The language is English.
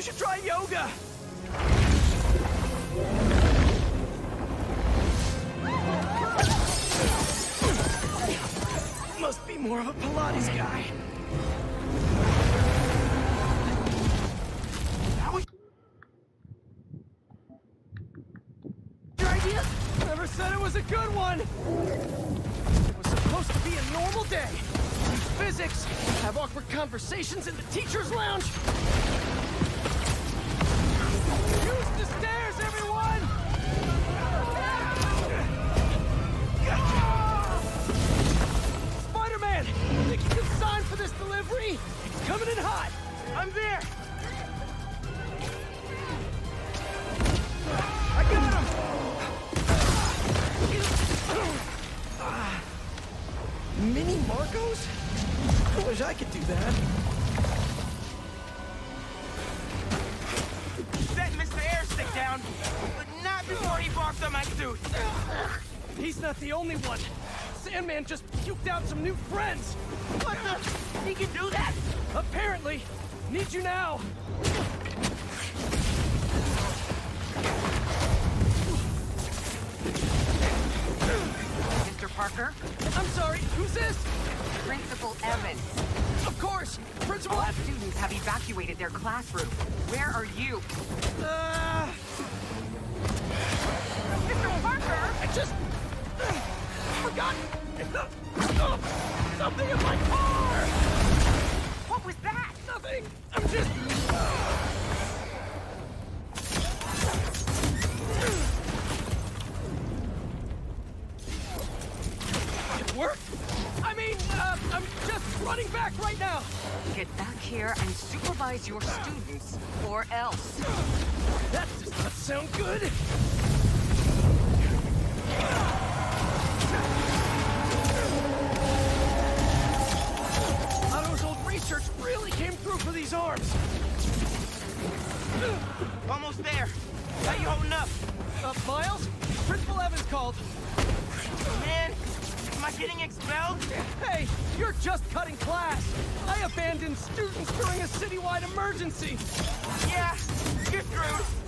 should try yoga! Must be more of a Pilates guy. Your idea? Never said it was a good one. It was supposed to be a normal day. Teach physics, have awkward conversations in the teacher's lounge. Use the stairs, everyone! Spider-Man! Think you can sign for this delivery? It's coming in hot! I'm there! I got him! Mini Marcos? I wish I could do that. Set Mr. Airstick down, but not before he barked on my suit. He's not the only one. Sandman just puked out some new friends. What the? He can do that? Apparently. Need you now. Mr. Parker? I'm sorry, who's this? Principal Evans. Of course, Principal All Evans. students have evacuated their classroom. Where are you? Mr. Parker! I just forgot something in my car. What was that? Nothing. I'm just. It worked. I mean, I'm just running back right now. Get back here and supervise your students, or else. That does not sound good. Otto's old research really came through for these arms. Almost there. How you holding up? Miles? Principal Evans called. Man, am I getting expelled? Hey, you're just cutting class. I abandoned students during a citywide emergency. Yeah, you're screwed.